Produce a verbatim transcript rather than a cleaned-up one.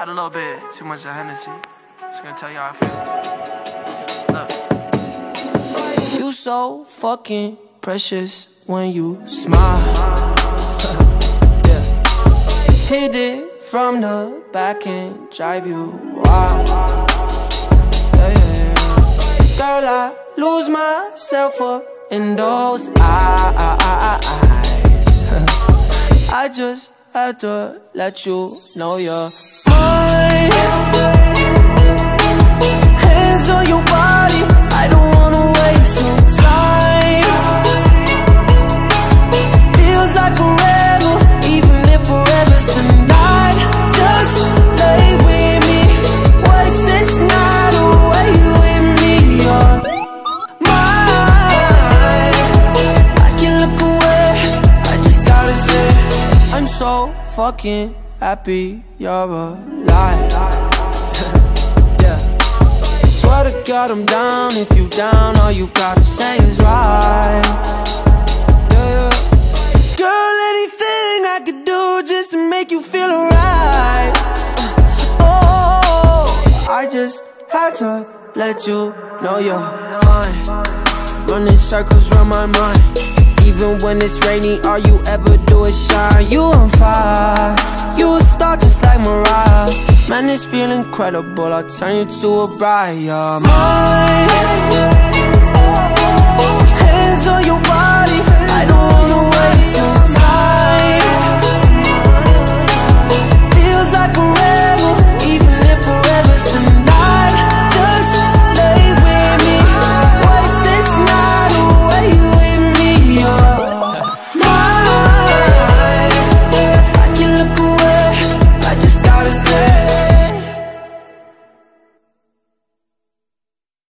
Had a little bit too much of Hennessy. Just gonna tell you how I feel. Look. You so fucking precious when you smile. Yeah. Hit it from the back and drive you wild. Yeah, yeah, yeah. Girl, I lose myself up in those eyes. I just had to let you know you're mine. Hands on your body, I don't wanna waste no time. Feels like forever, even if forever's tonight. Just lay with me, waste this night away with me. You're mine. I can look away, I just gotta say I'm so fucking happy you're alive. Yeah. Swear to God I'm down. If you down, all you gotta say is right. Yeah, yeah. Girl, anything I could do just to make you feel alright. Oh, I just had to let you know you're fine. Running circles around my mind. Even when it's rainy, all you ever do is shine. You on fire, you a star just like Mariah. Man, this feel incredible, I'll turn you to a bride. You're mine.